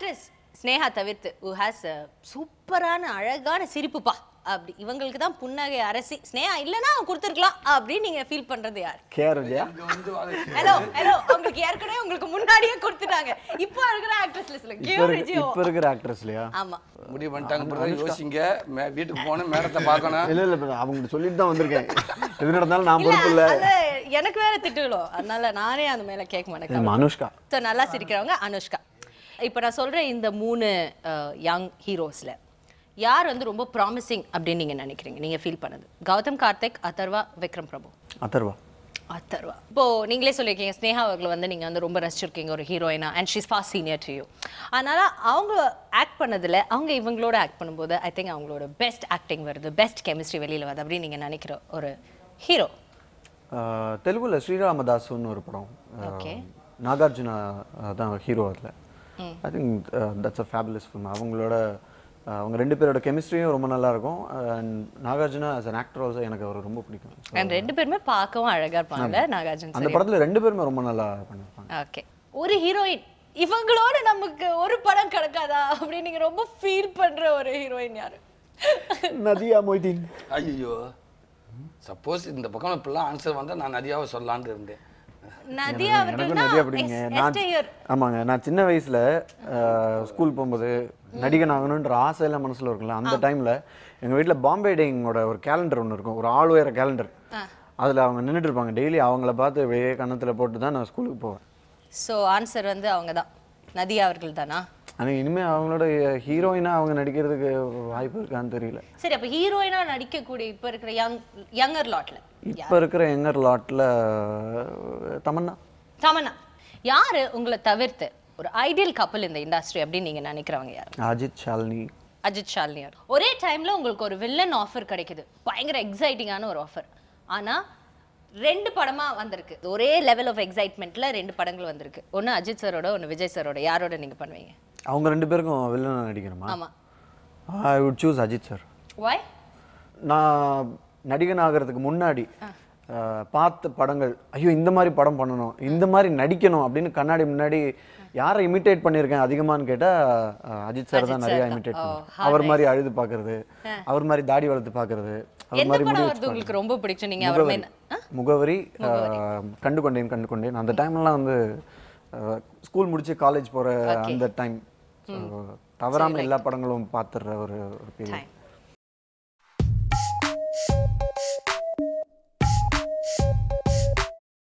Actress Sneha தவிர்த்து who has a சூப்பரான அழகான சிரிப்புப்பா அப்படி இவங்களுக்கு தான் புன்னகை அரசி ஸ்னேகா இல்லனா கொடுத்துருக்கலாம் அப்படி நீங்க ஃபீல் பண்றது யார்? கேஆர் விஜயா. ஹலோ உங்களுக்கு ஏற்கனவே உங்களுக்கு முன்னாடியே கொடுத்துட்டாங்க. இப்போ இருக்கிற ஆக்ட்ரஸ்ல சொல்லுங்க. கேஆர் விஜயா இப்போ இருக்கிற ஆக்ட்ரஸ்லயா? ஆமா. முடிவு பண்ணிட்டாங்க. அப்புறம் யோசிங்க. வீட்டுக்கு போணும் மேடத்தை பார்க்கணும். இல்ல அவங்க சொல்லிட்டு தான் வந்திருக்கேன். எது நடந்தாலும் நான் பொறுப்பு இல்ல. எனக்கு வேற திட்டுகளோ அதனால நானே அந்த மேல கேட்க மாட்டேன். அனுஷ்கா. சோ நல்லா சிரிக்கிறவங்க அனுஷ்கா. இப்போ நான் சொல்றேன் இந்த 3 யங் ஹீரோஸ்ல யார் வந்து ரொம்ப ப்ராமிசிங் அப்படின்னு நீங்க நினைக்கிறீங்க? நீங்க ஃபீல் பண்ணது கௌதம் கார்த்திக், அதர்வா, விக்ரம் பிரபு. அதர்வா இப்போ நீங்களே சொல்லியிருக்கீங்க ஸ்னேகா அவர்களை வந்து நீங்க வந்து ரொம்ப ரசிச்சிருக்கீங்க ஒரு ஹீரோயினா and she's far senior to you. அதனால அவங்க ஆக்ட் பண்ணதுல அவங்க இவங்களோட ஆக்ட் பண்ணும்போது ஐ திங்க் அவங்களோட பெஸ்ட் ஆக்டிங் வருது, பெஸ்ட் கெமிஸ்ட்ரி வெளியில வருது அப்படின்னு நீங்க நினைக்கிற ஒரு ஹீரோ? தெலுங்குல ஸ்ரீராமதாஸ்னு ஒரு படம். நாகார்ஜுனா தான் ஹீரோ அதுல. I think that's a fabulous film. அவங்க ரெண்டு பேரோட கெமிஸ்ட்ரியும் ரொம்ப நல்லா இருக்கும். And Nagarjuna as an actor also எனக்கு அவர் ரொம்ப பிடிக்கும். அண்ட் ரெண்டு பேருமே பார்க்கவும் அழகா இருப்பாங்க. நாகார்ஜுனா அந்த படத்துல ரெண்டு பேருமே ரொம்ப நல்லா பண்ணிருப்பாங்க. ஓகே. ஒரு ஹீரோயின் இவங்களோட நமக்கு ஒரு படம் கிடைக்காதா அப்படி நீங்க ரொம்ப ஃபீல் பண்ற ஒரு ஹீரோயின் யாரு? நதியா மொய்தீன். ஐயோ சப்போஸ் இந்த பக்கம் இப்பெல்லாம் ஆன்சர் வந்தா நான் நதியாவை சொல்லலாம்னு இருந்தேன். நதியா அவர்கள்னா ஆமாங்க. நான் சின்ன வயசுல ஸ்கூல் போகும்போது நடிகன் ஆகணுன்ற ஆசை எல்லாம் மனசுல இருக்குல்ல, அந்த டைம்ல எங்க வீட்டுல பாம்பே டேயிங்கோட ஒரு கேலண்டர் ஒன்று இருக்கும், ஒரு ஆள் உயர கேலண்டர். அதுல அவங்க நின்றுட்டு இருப்பாங்க. டெய்லி அவங்கள பார்த்து வெளியே கண்ணத்துல போட்டு தான் நான் ஸ்கூலுக்கு போவேன். ஸோ ஆன்சர் வந்து அவங்க தான், நதியா அவர்கள் தானா? ஆனால் இனிமேல் அவங்களோட ஹீரோயினா அவங்க நடிக்கிறதுக்கு வாய்ப்பு இருக்கான்னு தெரியல. சரி, அப்போ ஹீரோயினா நடிக்கக்கூடிய இப்போ இருக்கிற யங்கர் லாட்ல இப்போ இருக்கிற யங்கர் லாட்ல தமன்னா யாரு உங்களை தவிர்த்து ஒரு ஐடியல் கப்பல் இந்த இண்டஸ்ட்ரி அப்படின்னு நீங்க நினைக்கிறவங்க யாரு? அஜித் ஷாலினி. ஒரே டைம்ல உங்களுக்கு ஒரு வில்லன் ஆஃபர் கிடைக்குது, பயங்கர எக்ஸைட்டிங்கான ஒரு ஆஃபர். ஆனா 2 படமா வந்திருக்கு, ஒரே லெவல் ஆஃப் எக்ஸைட்மெண்ட்ல 2 படங்கள் வந்திருக்கு. ஒன்னு அஜித் சாரோட, ஒன்னு விஜய் சாரோட. யாரோட நீங்க பண்ணுவீங்க? அவங்க 2 பேருக்கும் வில்லனா நடிக்கணுமா? ஆமா. I would choose Ajith sir. Why? நான் நடிகன் ஆகிறதுக்கு முன்னாடி பார்த்த படங்கள், ஐயோ இந்த மாதிரி படம் பண்ணணும், இந்த மாதிரி நடிக்கணும் அப்படின்னு கண்ணாடி முன்னாடி யாரை இமிட்டேட் பண்ணியிருக்கேன் அதிகமானு கேட்டால் அஜித் சார் தான் நிறைய இமிட்டேட் பண்ணுவேன். அவர் மாதிரி அழுது பார்க்கறது, அவர் மாதிரி தாடி வளர்த்து பார்க்கறது, அவர் மாதிரி உங்களுக்கு ரொம்ப பிடிக்கும். நீங்க அவர் முகவரி, கண்டு கொண்டேன் அந்த டைம்லாம் வந்து ஸ்கூல் முடிச்சு காலேஜ் போகிற அந்த டைம் தவறாமல் எல்லா படங்களும் பார்த்துடுற ஒரு பீரியட்.